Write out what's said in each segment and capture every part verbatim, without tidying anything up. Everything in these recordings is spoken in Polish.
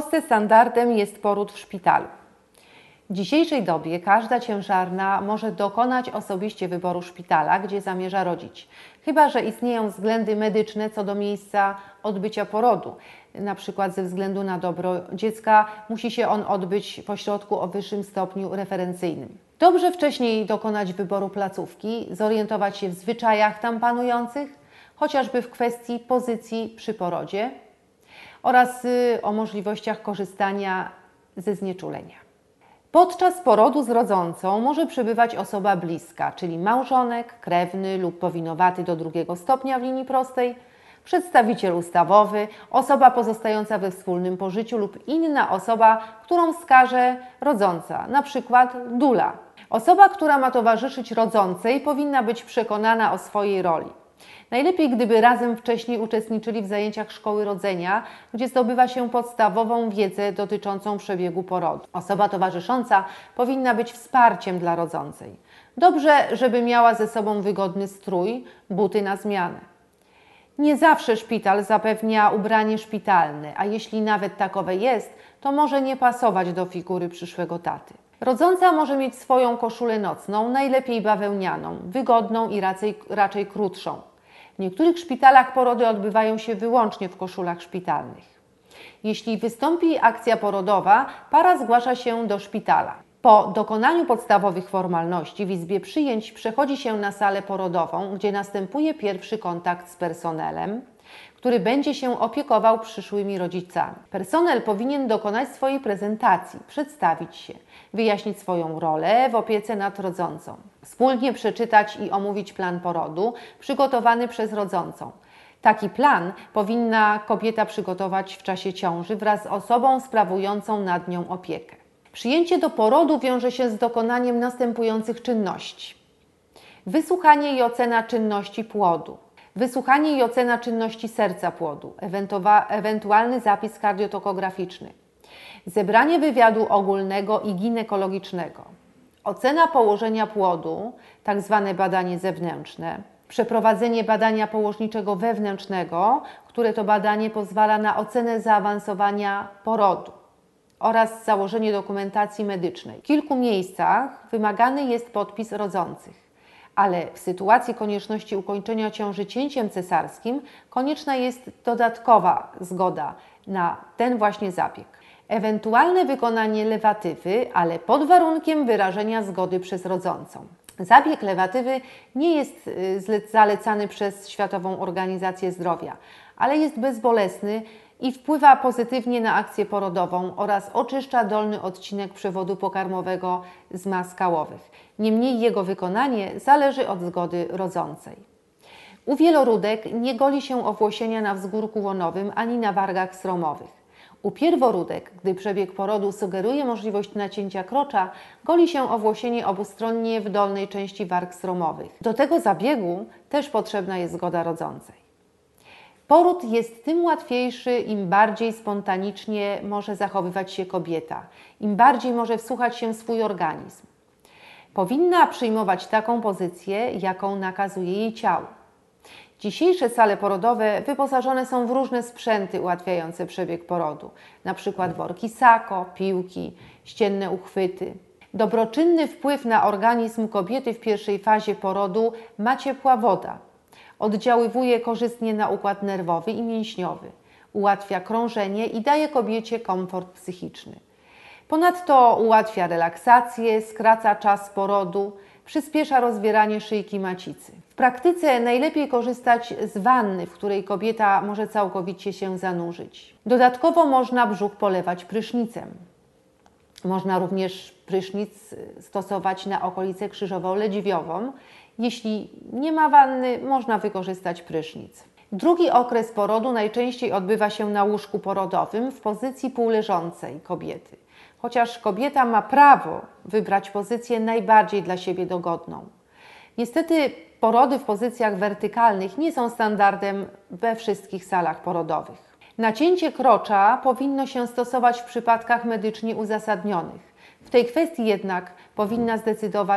Polsce standardem jest poród w szpitalu. W dzisiejszej dobie każda ciężarna może dokonać osobiście wyboru szpitala, gdzie zamierza rodzić, chyba że istnieją względy medyczne co do miejsca odbycia porodu. Na przykład ze względu na dobro dziecka musi się on odbyć w ośrodku o wyższym stopniu referencyjnym. Dobrze wcześniej dokonać wyboru placówki, zorientować się w zwyczajach tam panujących, chociażby w kwestii pozycji przy porodzie oraz o możliwościach korzystania ze znieczulenia. Podczas porodu z rodzącą może przybywać osoba bliska, czyli małżonek, krewny lub powinowaty do drugiego stopnia w linii prostej, przedstawiciel ustawowy, osoba pozostająca we wspólnym pożyciu lub inna osoba, którą wskaże rodząca, np. dula. Osoba, która ma towarzyszyć rodzącej, powinna być przekonana o swojej roli. Najlepiej, gdyby razem wcześniej uczestniczyli w zajęciach szkoły rodzenia, gdzie zdobywa się podstawową wiedzę dotyczącą przebiegu porodu. Osoba towarzysząca powinna być wsparciem dla rodzącej. Dobrze, żeby miała ze sobą wygodny strój, buty na zmianę. Nie zawsze szpital zapewnia ubranie szpitalne, a jeśli nawet takowe jest, to może nie pasować do figury przyszłego taty. Rodząca może mieć swoją koszulę nocną, najlepiej bawełnianą, wygodną i raczej, raczej krótszą. W niektórych szpitalach porody odbywają się wyłącznie w koszulach szpitalnych. Jeśli wystąpi akcja porodowa, para zgłasza się do szpitala. Po dokonaniu podstawowych formalności w izbie przyjęć przechodzi się na salę porodową, gdzie następuje pierwszy kontakt z personelem, który będzie się opiekował przyszłymi rodzicami. Personel powinien dokonać swojej prezentacji, przedstawić się, wyjaśnić swoją rolę w opiece nad rodzącą, wspólnie przeczytać i omówić plan porodu przygotowany przez rodzącą. Taki plan powinna kobieta przygotować w czasie ciąży wraz z osobą sprawującą nad nią opiekę. Przyjęcie do porodu wiąże się z dokonaniem następujących czynności. Wysłuchanie i ocena czynności płodu. Wysłuchanie i ocena czynności serca płodu, ewentualny zapis kardiotokograficzny, zebranie wywiadu ogólnego i ginekologicznego, ocena położenia płodu, tak zwane badanie zewnętrzne, przeprowadzenie badania położniczego wewnętrznego, które to badanie pozwala na ocenę zaawansowania porodu oraz założenie dokumentacji medycznej. W kilku miejscach wymagany jest podpis rodzących, ale w sytuacji konieczności ukończenia ciąży cięciem cesarskim konieczna jest dodatkowa zgoda na ten właśnie zabieg. Ewentualne wykonanie lewatywy, ale pod warunkiem wyrażenia zgody przez rodzącą. Zabieg lewatywy nie jest zalecany przez Światową Organizację Zdrowia, ale jest bezbolesny i wpływa pozytywnie na akcję porodową oraz oczyszcza dolny odcinek przewodu pokarmowego z mas kałowych. Niemniej jego wykonanie zależy od zgody rodzącej. U wieloródek nie goli się owłosienia na wzgórku łonowym ani na wargach sromowych. U pierworódek, gdy przebieg porodu sugeruje możliwość nacięcia krocza, goli się owłosienie obustronnie w dolnej części warg sromowych. Do tego zabiegu też potrzebna jest zgoda rodzącej. Poród jest tym łatwiejszy, im bardziej spontanicznie może zachowywać się kobieta, im bardziej może wsłuchać się w swój organizm. Powinna przyjmować taką pozycję, jaką nakazuje jej ciało. Dzisiejsze sale porodowe wyposażone są w różne sprzęty ułatwiające przebieg porodu, np. worki Sako, piłki, ścienne uchwyty. Dobroczynny wpływ na organizm kobiety w pierwszej fazie porodu ma ciepła woda. Oddziaływuje korzystnie na układ nerwowy i mięśniowy, ułatwia krążenie i daje kobiecie komfort psychiczny. Ponadto ułatwia relaksację, skraca czas porodu, przyspiesza rozwieranie szyjki macicy. W praktyce najlepiej korzystać z wanny, w której kobieta może całkowicie się zanurzyć. Dodatkowo można brzuch polewać prysznicem. Można również prysznic stosować na okolicę krzyżowo-ledzwiową. Jeśli nie ma wanny, można wykorzystać prysznic. Drugi okres porodu najczęściej odbywa się na łóżku porodowym w pozycji półleżącej kobiety, chociaż kobieta ma prawo wybrać pozycję najbardziej dla siebie dogodną. Niestety porody w pozycjach wertykalnych nie są standardem we wszystkich salach porodowych. Nacięcie krocza powinno się stosować w przypadkach medycznie uzasadnionych. W tej kwestii jednak powinna zdecydować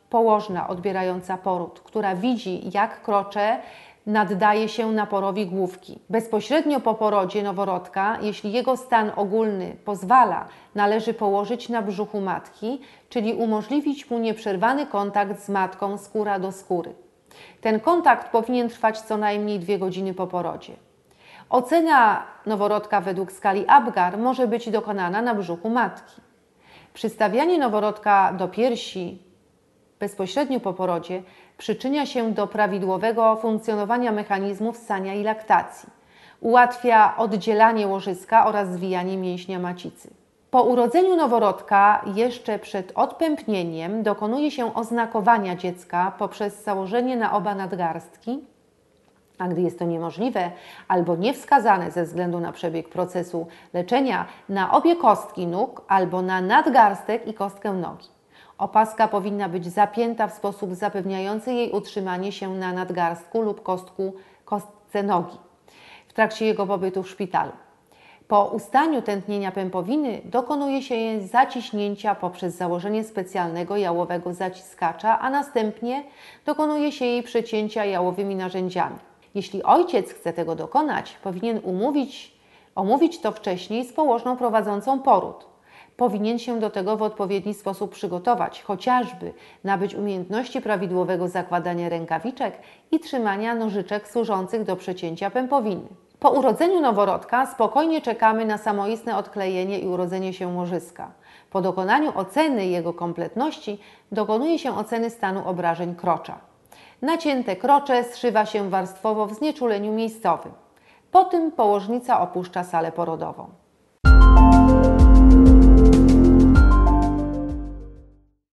położna odbierająca poród, która widzi, jak krocze naddaje się naporowi główki. Bezpośrednio po porodzie noworodka, jeśli jego stan ogólny pozwala, należy położyć na brzuchu matki, czyli umożliwić mu nieprzerwany kontakt z matką skóra do skóry. Ten kontakt powinien trwać co najmniej dwie godziny po porodzie. Ocena noworodka według skali Apgar może być dokonana na brzuchu matki. Przystawianie noworodka do piersi bezpośrednio po porodzie przyczynia się do prawidłowego funkcjonowania mechanizmów ssania i laktacji. Ułatwia oddzielanie łożyska oraz zwijanie mięśnia macicy. Po urodzeniu noworodka, jeszcze przed odpępnieniem, dokonuje się oznakowania dziecka poprzez założenie na oba nadgarstki, a gdy jest to niemożliwe albo niewskazane ze względu na przebieg procesu leczenia, na obie kostki nóg albo na nadgarstek i kostkę nogi. Opaska powinna być zapięta w sposób zapewniający jej utrzymanie się na nadgarstku lub kostku, kostce nogi w trakcie jego pobytu w szpitalu. Po ustaniu tętnienia pępowiny dokonuje się jej zaciśnięcia poprzez założenie specjalnego jałowego zaciskacza, a następnie dokonuje się jej przecięcia jałowymi narzędziami. Jeśli ojciec chce tego dokonać, powinien umówić, omówić to wcześniej z położną prowadzącą poród. Powinien się do tego w odpowiedni sposób przygotować, chociażby nabyć umiejętności prawidłowego zakładania rękawiczek i trzymania nożyczek służących do przecięcia pępowiny. Po urodzeniu noworodka spokojnie czekamy na samoistne odklejenie i urodzenie się łożyska. Po dokonaniu oceny jego kompletności dokonuje się oceny stanu obrażeń krocza. Nacięte krocze zszywa się warstwowo w znieczuleniu miejscowym. Po tym położnica opuszcza salę porodową.